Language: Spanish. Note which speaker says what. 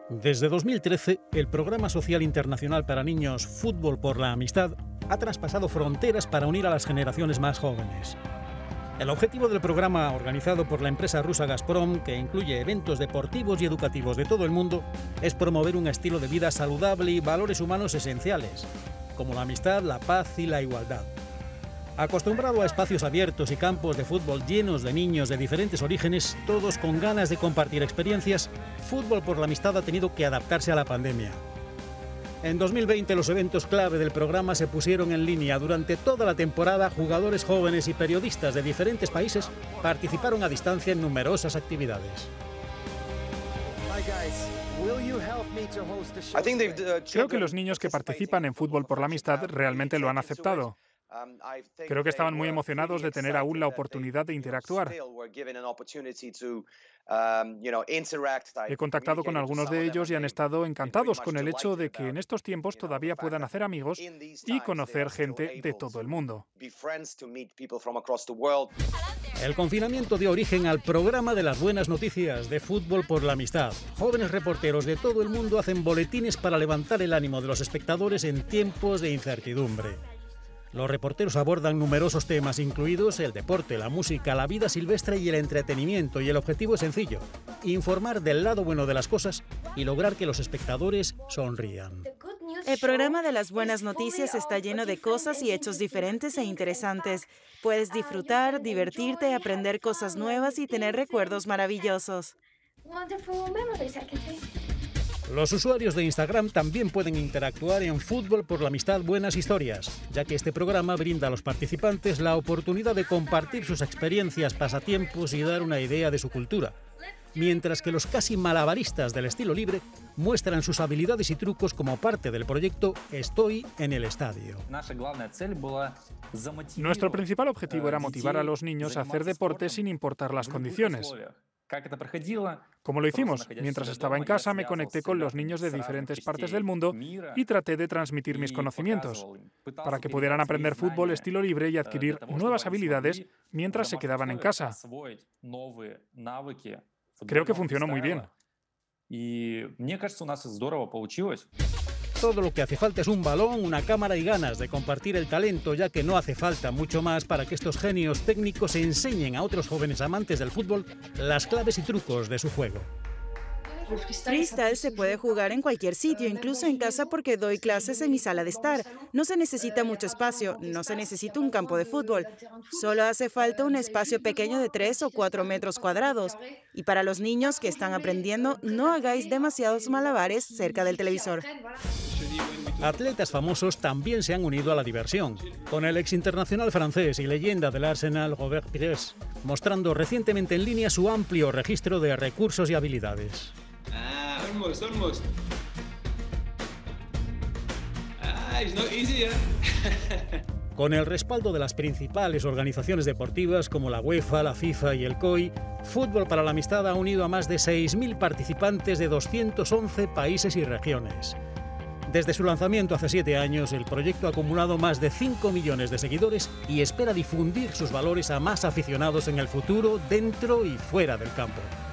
Speaker 1: Desde 2013, el programa social internacional para niños Fútbol por la Amistad ha traspasado fronteras para unir a las generaciones más jóvenes. El objetivo del programa, organizado por la empresa rusa Gazprom, que incluye eventos deportivos y educativos de todo el mundo, es promover un estilo de vida saludable y valores humanos esenciales, como la amistad, la paz y la igualdad. Acostumbrado a espacios abiertos y campos de fútbol llenos de niños de diferentes orígenes, todos con ganas de compartir experiencias, Fútbol por la Amistad ha tenido que adaptarse a la pandemia. En 2020 los eventos clave del programa se pusieron en línea. Durante toda la temporada, jugadores jóvenes y periodistas de diferentes países participaron a distancia en numerosas actividades.
Speaker 2: Creo que los niños que participan en Fútbol por la Amistad realmente lo han aceptado. Creo que estaban muy emocionados de tener aún la oportunidad de interactuar. He contactado con algunos de ellos y han estado encantados con el hecho de que en estos tiempos todavía puedan hacer amigos y conocer gente de todo el mundo.
Speaker 1: El confinamiento dio origen al programa de las buenas noticias de Fútbol por la Amistad. Jóvenes reporteros de todo el mundo hacen boletines para levantar el ánimo de los espectadores en tiempos de incertidumbre. Los reporteros abordan numerosos temas, incluidos el deporte, la música, la vida silvestre y el entretenimiento, y el objetivo es sencillo: informar del lado bueno de las cosas y lograr que los espectadores sonrían.
Speaker 3: El programa de las buenas noticias está lleno de cosas y hechos diferentes e interesantes. Puedes disfrutar, divertirte, aprender cosas nuevas y tener recuerdos maravillosos.
Speaker 1: Los usuarios de Instagram también pueden interactuar en Fútbol por la Amistad Buenas Historias, ya que este programa brinda a los participantes la oportunidad de compartir sus experiencias, pasatiempos y dar una idea de su cultura, mientras que los casi malabaristas del estilo libre muestran sus habilidades y trucos como parte del proyecto Estoy en el Estadio.
Speaker 2: Nuestro principal objetivo era motivar a los niños a hacer deporte sin importar las condiciones. Como lo hicimos, mientras estaba en casa me conecté con los niños de diferentes partes del mundo y traté de transmitir mis conocimientos, para que pudieran aprender fútbol estilo libre y adquirir nuevas habilidades mientras se quedaban en casa. Creo que funcionó muy bien.
Speaker 1: Todo lo que hace falta es un balón, una cámara y ganas de compartir el talento, ya que no hace falta mucho más para que estos genios técnicos enseñen a otros jóvenes amantes del fútbol las claves y trucos de su juego.
Speaker 3: Freestyle se puede jugar en cualquier sitio, incluso en casa, porque doy clases en mi sala de estar. No se necesita mucho espacio, no se necesita un campo de fútbol. Solo hace falta un espacio pequeño de 3 o 4 metros cuadrados. Y para los niños que están aprendiendo, no hagáis demasiados malabares cerca del televisor.
Speaker 1: Atletas famosos también se han unido a la diversión, con el ex internacional francés y leyenda del Arsenal, Robert Pires, mostrando recientemente en línea su amplio registro de recursos y habilidades.
Speaker 4: Almost. It's not easy,
Speaker 1: Con el respaldo de las principales organizaciones deportivas como la UEFA, la FIFA y el COI, Fútbol para la Amistad ha unido a más de 6.000 participantes de 211 países y regiones. Desde su lanzamiento hace 7 años, el proyecto ha acumulado más de 5 millones de seguidores y espera difundir sus valores a más aficionados en el futuro, dentro y fuera del campo.